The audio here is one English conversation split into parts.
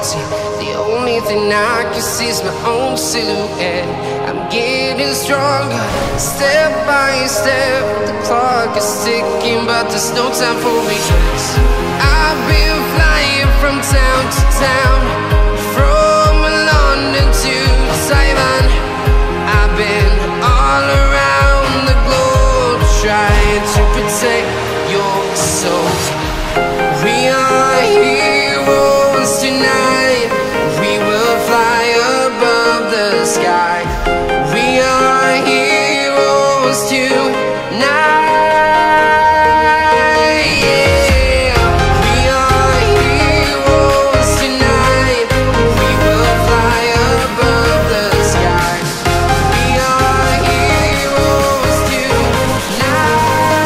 empty. The only thing I can see is my own silhouette. I'm getting stronger, step by step. The clock is ticking, but there's no time for me. I've been flying from town to town, from London to Taiwan. I've been all around the globe, trying to protect your soul. We are heroes tonight. We will fly above the sky. We are heroes tonight. Yeah. We are heroes tonight. We will fly above the sky. We are heroes tonight.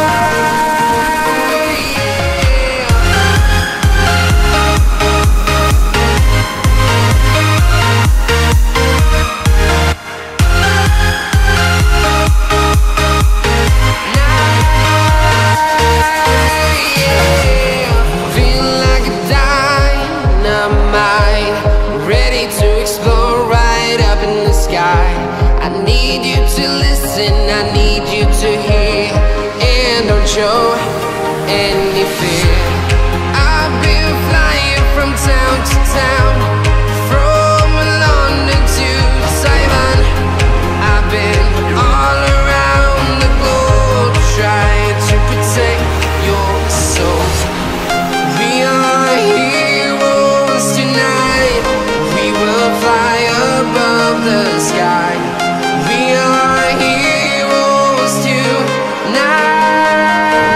I need you to listen, I need you to hear, and don't show any fear. I've been flying from town to town, from London to Taiwan. I've been all around the globe, trying to protect your soul. We are heroes tonight. We will fly above the sky. We are heroes tonight.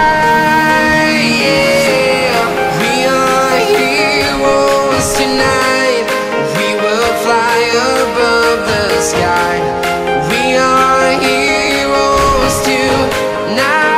Yeah. We are heroes tonight. We will fly above the sky. We are heroes tonight.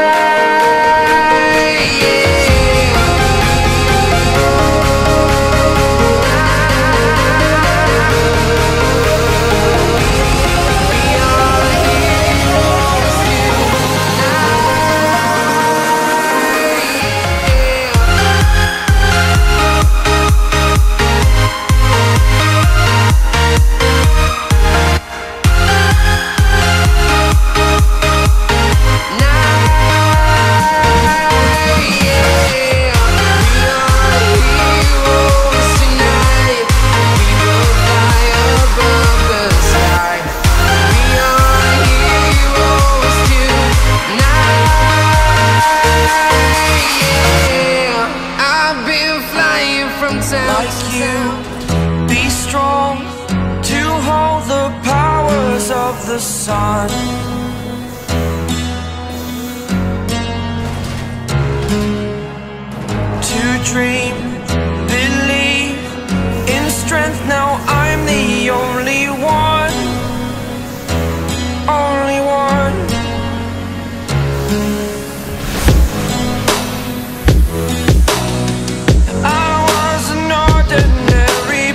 Like you, be strong to hold the powers of the sun. To dream, believe in strength. Now I'm the only one, only one.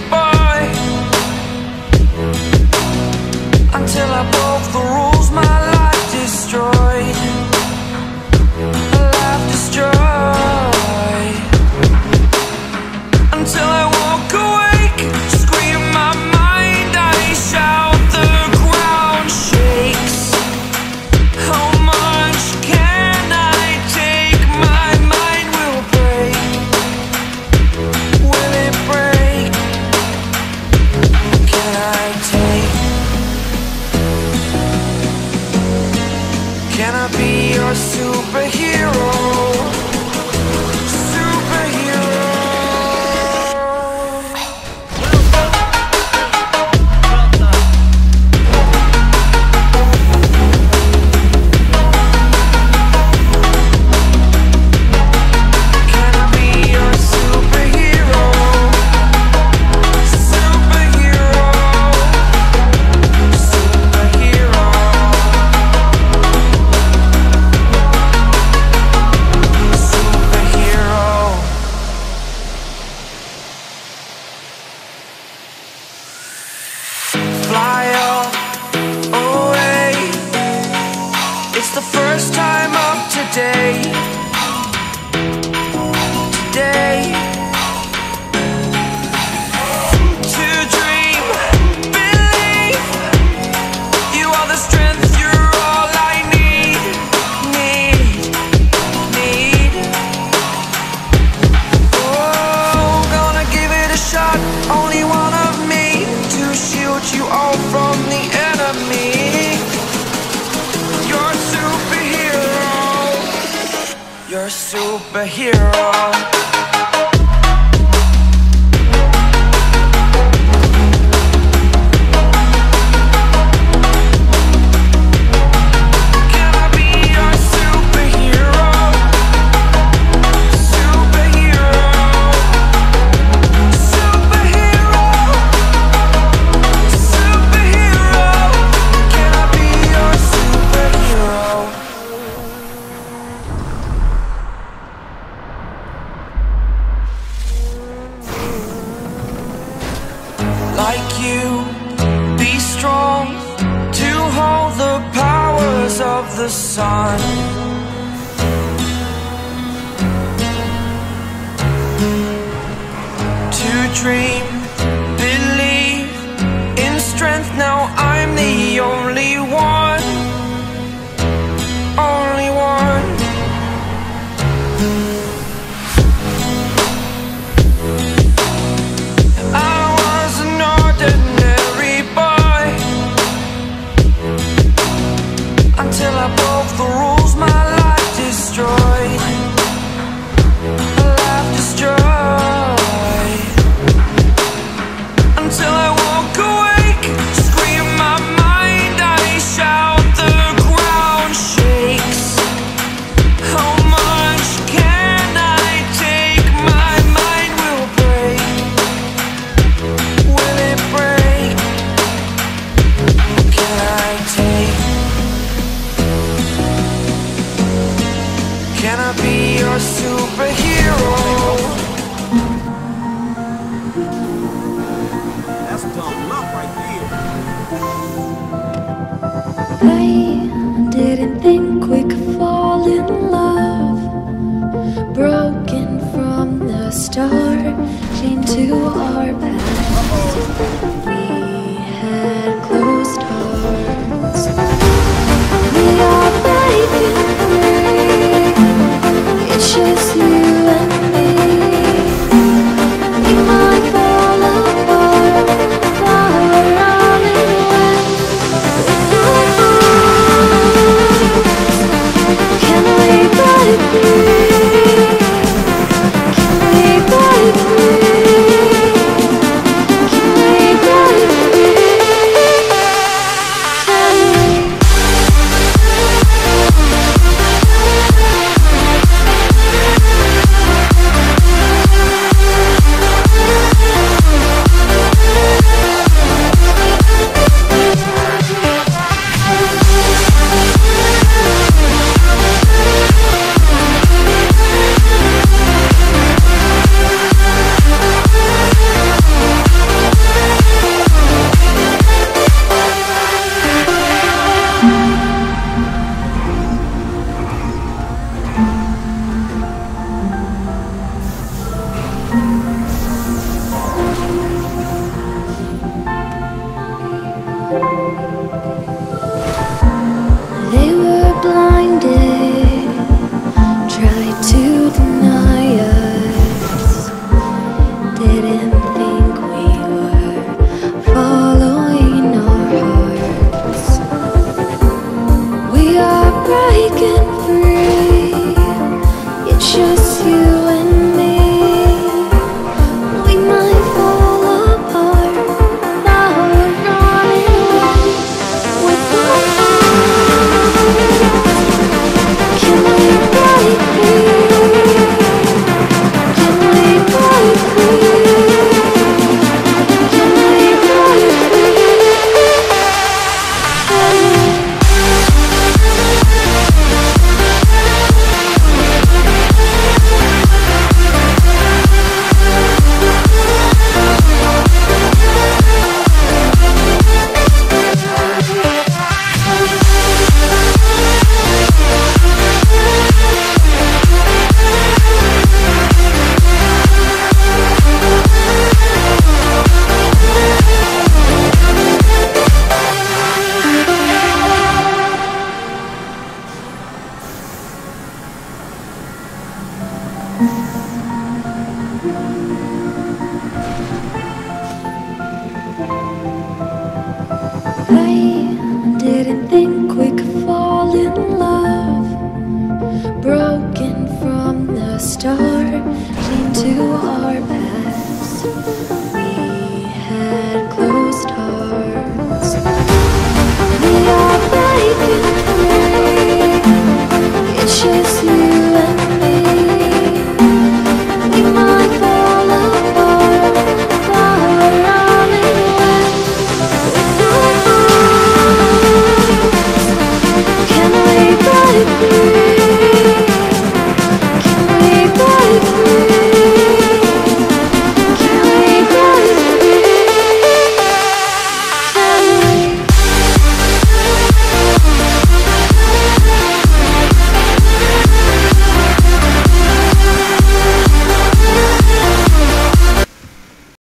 Until I broke the rules, my life from the enemy. You're a superhero. You're a superhero. Like you, be strong to hold the powers of the sun. To dream, believe in strength. Now I'm the only one, only one. Until I broke the rules, my life destroyed. Life destroyed. Until I walk awake, scream my mind, I shout, the ground shakes. How much can I take? My mind will break. Will it break? Can I take? Can I be your superhero? That's dumb luck right there. I didn't think we could fall in love. Broken from the start into our past. We had closed hearts. We are breaking free. It's just you and me. We might fall apart, but we're running away with our hearts. Can we break free? Can we break free? Can we break free? Can we? They were blinded, tried to deny us. Didn't think we were following our hearts. We are breaking free. It's just you and me. We might fall apart, now we're running away with our hearts. I